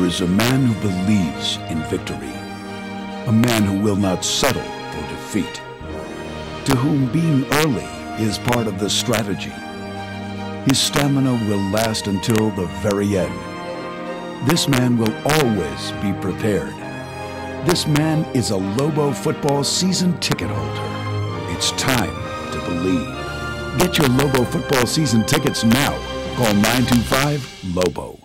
is a man who believes in victory, a man who will not settle for defeat, to whom being early is part of the strategy. His stamina will last until the very end. This man will always be prepared. This man is a Lobo football season ticket holder. It's time to believe. Get your Lobo football season tickets now. Call 925-LOBO.